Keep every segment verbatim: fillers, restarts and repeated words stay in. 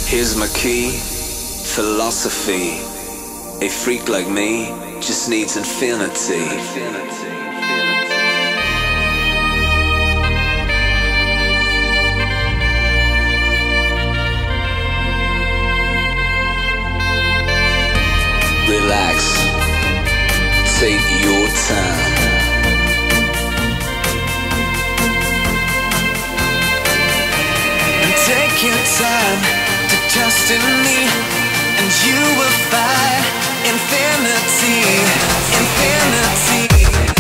Here's my key, philosophy. A freak like me just needs infinity. Relax, take your time. And take your time to trust in me, and you will find infinity, infinity.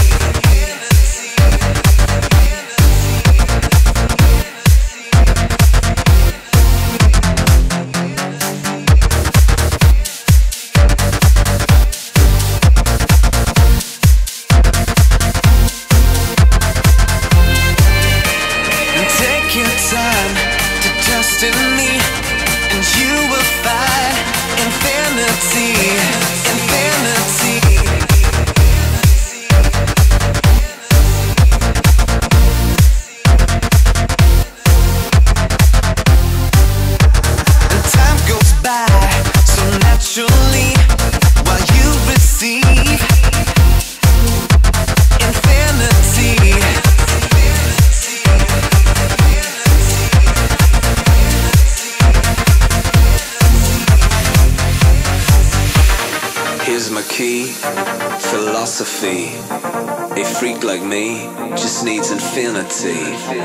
Philosophy. A freak like me just needs infinity.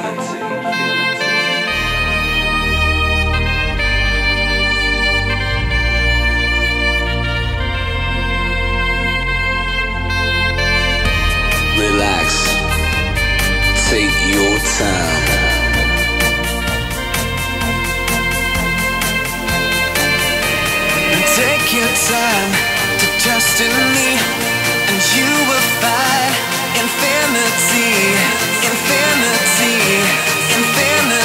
Relax, take your time. And take your time to trust in me, and you will find infinity, infinity, infinity.